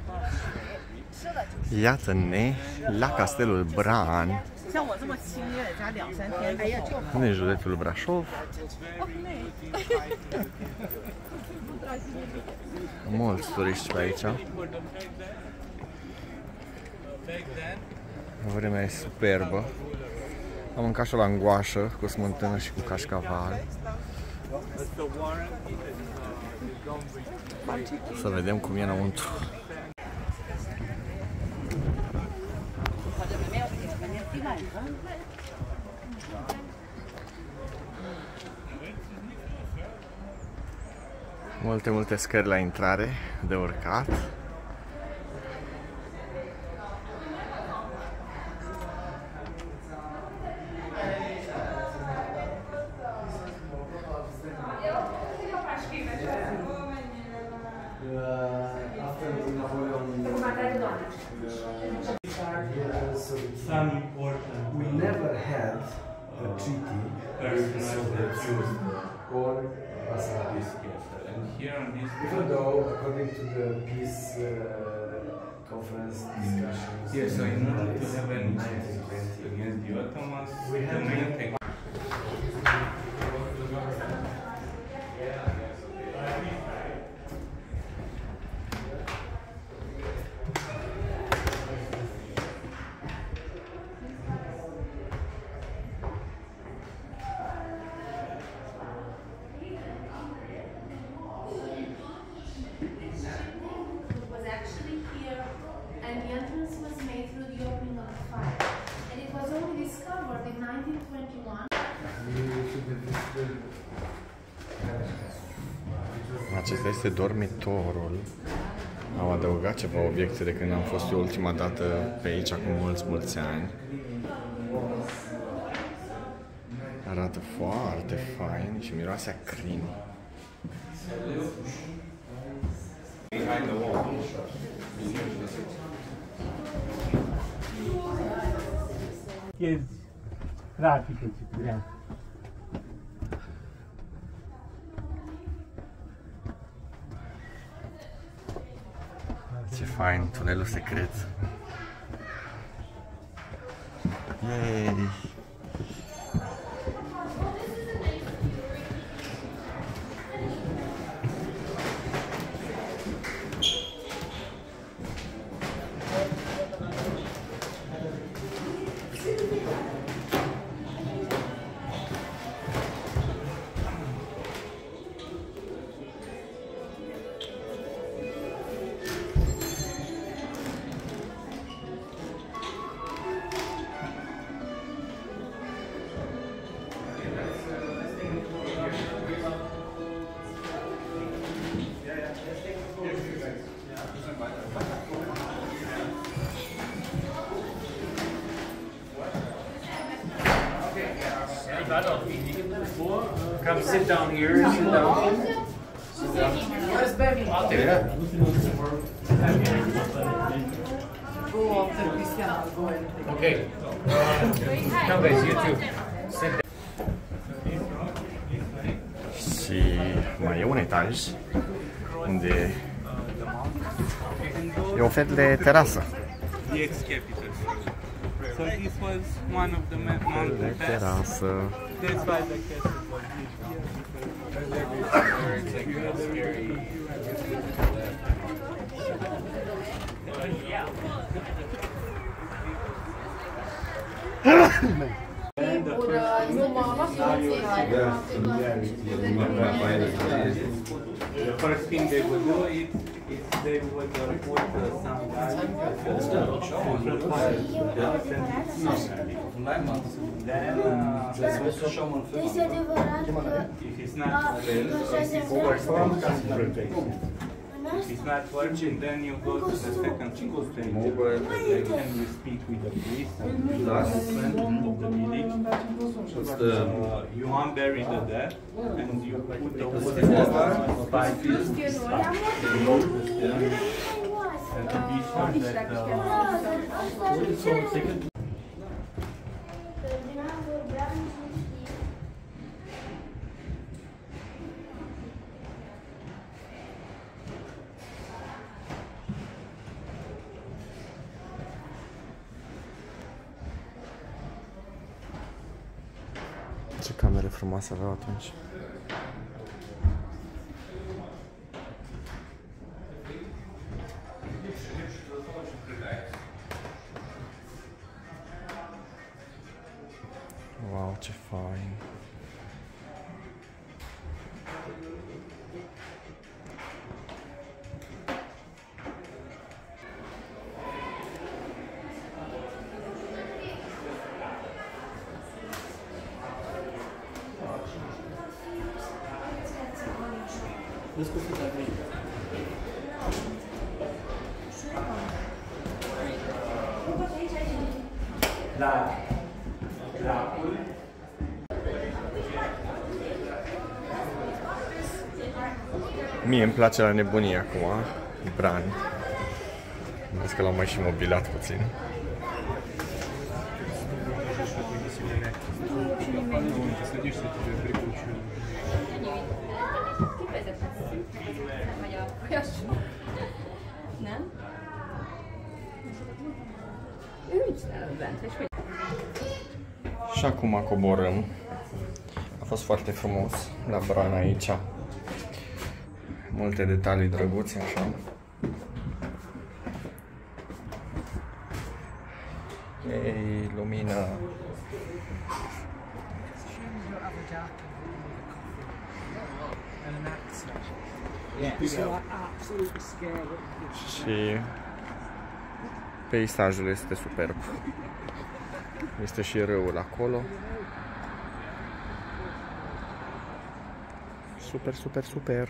Iată-ne la Castelul Bran, în județul Brașov. Mulți turiști pe aici. Vremea e superbă. Am mâncat și o langoașă cu smântână și cu cașcaval. Să vedem cum e înăuntru. Multe scări la intrare de urcat. We never had a treaty with the Soviet Union or Basarabia. Even though, according to the peace conference discussions, yes, so in order to have an against the Ottomans, we have the main thing. Acesta este dormitorul. Au adăugat ceva obiecte de când am fost eu ultima dată pe aici acum mulți ani. Arată foarte fain și miroase a crin. Pratică ce vrea. Ce fain, tunelul secret. Yay! Come sit down here. Sit down. Where's baby? Yeah. Okay. Come guys, you too. Sit down. Și mai e un etaj unde e un fel de terasă. The ex-capital. So this was one of the mountain passes. Terasă. That's why the castle was here. It's like a scary. The first thing they would do is they would put some guy then if it's not if it's not working, then you go to the second stage and you speak with the priest and of the village. You unbury the dead and you put the water by this and to be sure that Ce camere frumoase aveau atunci. Wow, ce fain. Mie îmi place la nebunie acum, Bran. Vezi că l-am mai și mobilat puțin. Și acum coborâm. A fost foarte frumos la Bran aici. Multe detalii drăguțe, așa. Ei, lumină. Și peisajul este superb. Este și râul acolo. Super, super, super.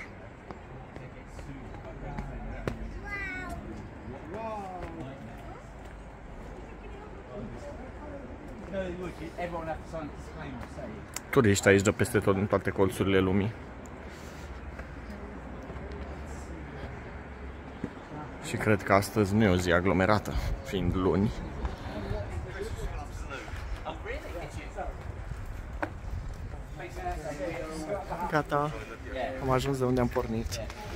Turiști aici de peste tot, în toate colțurile lumii. Și cred că astăzi nu e o zi aglomerată, fiind luni. Gata, am ajuns de unde am pornit.